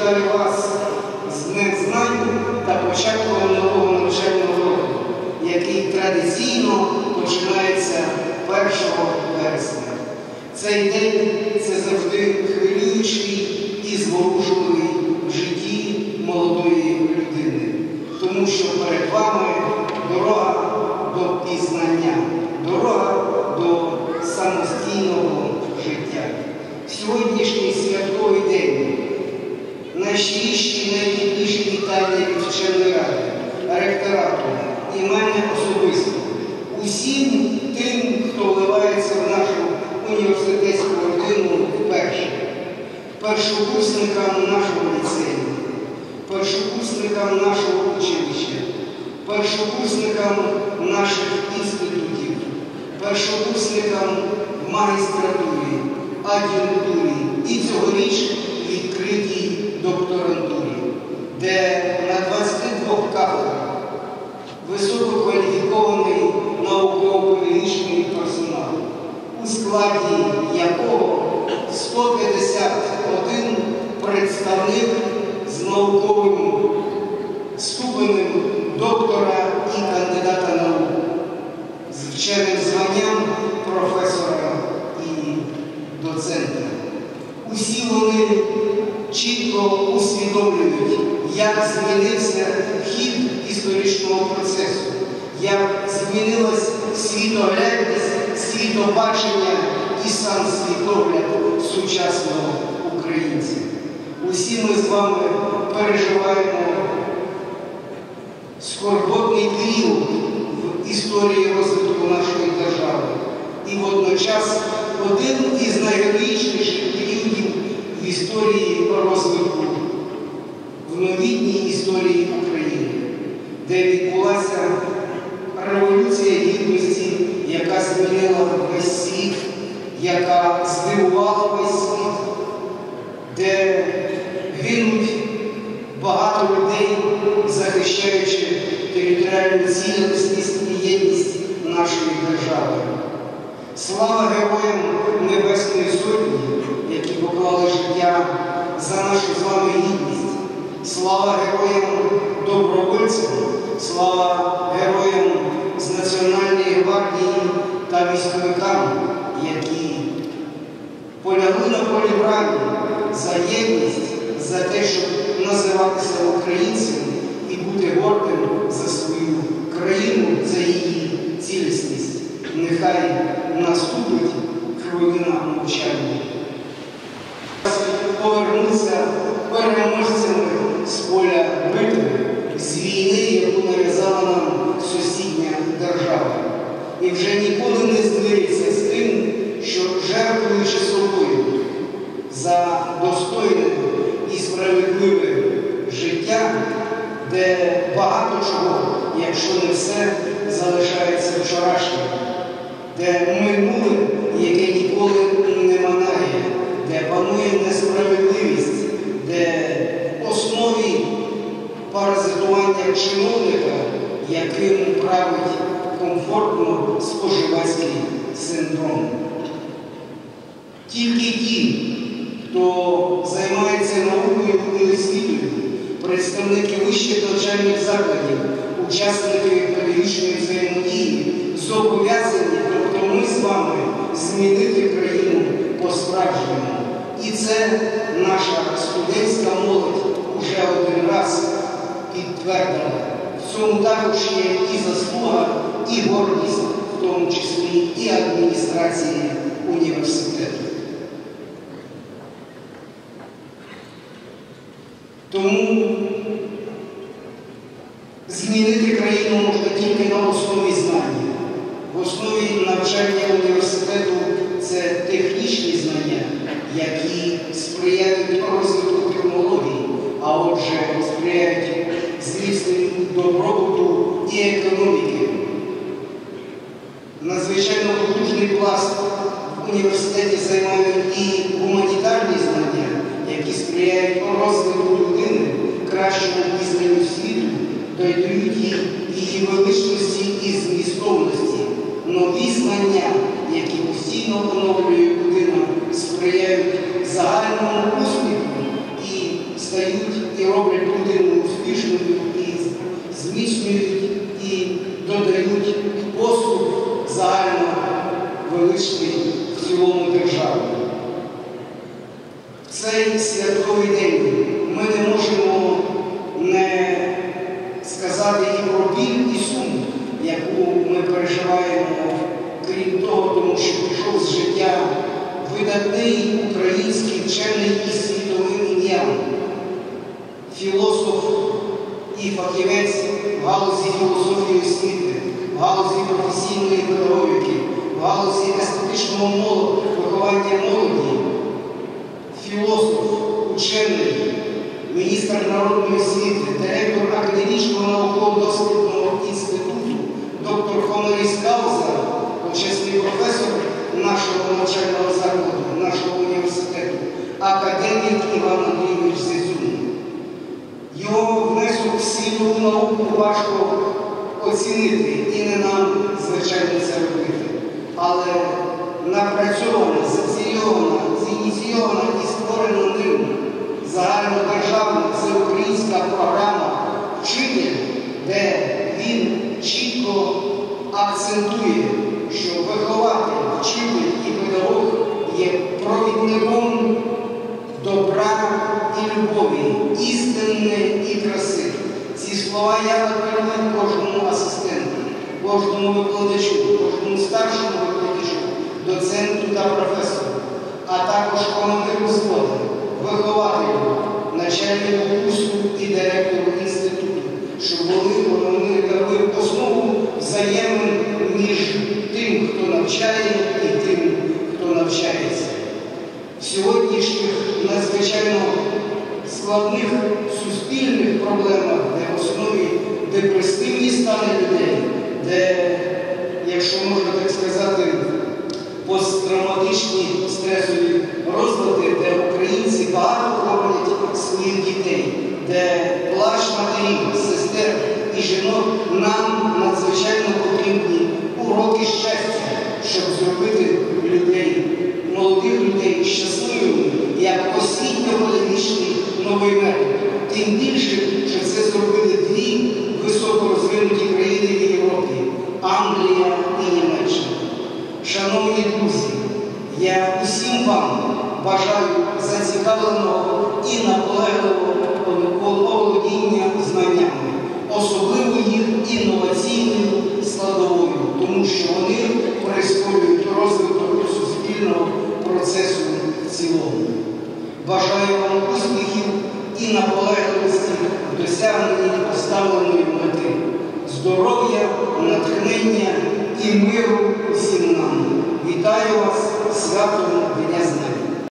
вітаю вас з Днем знань та початком нового навчального року, який традиційно починається 1 вересня. Цей день – це завжди хвилюючий і зворушливий в житті молодої людини, тому що перед вами дорога до пізнання, дорога до самостійного життя. Сьогоднішній святковий день найщиріші, найтепліші вітання від вченої ради, ректорату і мене особисто, усім тим, хто вливається в нашу університетську родину вперше, першокурсникам нашого ліцею, першокурсникам нашого училища, першокурсникам наших інститутів, першокурсникам в магістратурі, ад'юнктурі і цьогоріч відкритій докторантурі, де на 22 кафедрах висококваліфікований науково-педагогічний персонал, у складі якого 151 представник з науковим ступенем доктора і кандидата наук, з вченим званням професора і доцента. Усі вони чітко усвідомлюють, як змінився хід історичного процесу, як змінилась світоглядність, світобачення і сам світогляд сучасного українця. Усі ми з вами переживаємо скорботний період в історії розвитку нашої держави і водночас один із найгероїчніших періодів в історії розвитку, в новітній історії України, де відбулася Революція Гідності, яка змінила весь світ, яка здивувала весь світ, де гинуть багато людей, захищаючи територіальну цілісність і єдність нашої держави. Слава героям Небесної Сотні, які поклали життя за нашу з вами гідність. Слава героям добровольцям, слава героям з Національної гвардії та військовикам, які полягли на полі брані за єдність, за те, щоб називатися українцем і бути гордим за свою країну, за її цілісність. Нехай наступить хвилина мовчання. Повернуться переможцями з поля битви, з війни, яку нав'язала нам сусідня держава. І вже ніколи не змириться з тим, що, жертвуючи собою за достойне і справедливе життя, де багато чого, якщо не все, залишається вчорашнім, де минуле, яке ніколи не минає, де панує несправедливість, де в основі паразитування чиновника, яким править комфортно споживацький синдром. Тільки ті, хто займається наукою і освітою, представники вищих навчальних закладів, учасники педагогічної взаємодії, зобов'язані, тобто ми з вами, змінити країну по-справжньому. І це наша студентська молодь уже один раз підтвердила. В цьому також є і заслуга, і гордість, в тому числі і адміністрації університету. Тому змінити країну можна тільки на основі знання. В основі навчання університету це технічні знання, які сприяють розвитку технологій, а отже сприяють зміцненню добробуту і економіки. Надзвичайно потужний пласт в університеті займають і гуманітарні знання, які сприяють розвитку людини, кращому пізнанню світу, додають її величності і змістовності. Нові знання, які постійно оновлює людина, сприяють загальному успіху і стають і роблять людину успішною, і зміцнюють, і додають поступ загально величний в цілому держави. В цей святковий день ми не можемо не сказати і про біль, і сум, яку ми переживаємо, крім того, тому що пішов з життя видатний український вчений із світовим ім'ям, філософ і фахівець в галузі філософії освіти, в галузі професійної педагогіки, в галузі естетичного виховання молоді, філософ, учений, міністр народної освіти, директор академічного науково-дослідного інституту, доктор Хомеріс Кауза, почесний професор нашого навчального закладу, нашого університету, академік Іван Андрійович Зизюн. Його внесок в світову науку важко оцінити, і не нам, звичайно, це робити. Але напрацьована, зініційована і створена ним загальнодержавна всеукраїнська програма «Вчитель», де він чітко акцентує, що вихователь, вчитель і педагог є провідником добра і любові, істинне і краси. Ці слова я апелюю кожному асистенту, кожному викладачу, кожному старшому викладачу, доценту та професору, а також командиру взводу, вихователю, начальнику курсу і директору інституту, щоб вони дали основу взаємин між тим, хто навчає, і тим, хто навчається. В сьогоднішніх надзвичайно складних суспільних проблемах, де в основі депресивні стани людей, де, якщо можна так сказати, посттравматичні стресові розлади, де українці багато роблять своїх дітей, де плач матерів, сестер і жінок, нам надзвичайно потрібні уроки щастя, щоб зробити людей, молодих людей щасливими, як освітньо-педагогічний новий метод. Тим більше, що це зробили дві високорозвинуті країни в Європі – Англія і Німеччина. Шановні друзі, я усім вам бажаю зацікавленого і наполегливого оволодіння знаннями, особливо їх інноваційною складовою, тому що вони прискорюють розвиток суспільного процесу в цілому. Бажаю вам успіхів і наполегливості в досягненні поставленої мети, здоров'я, натхнення і миру всім нам. Вітаю вас з святом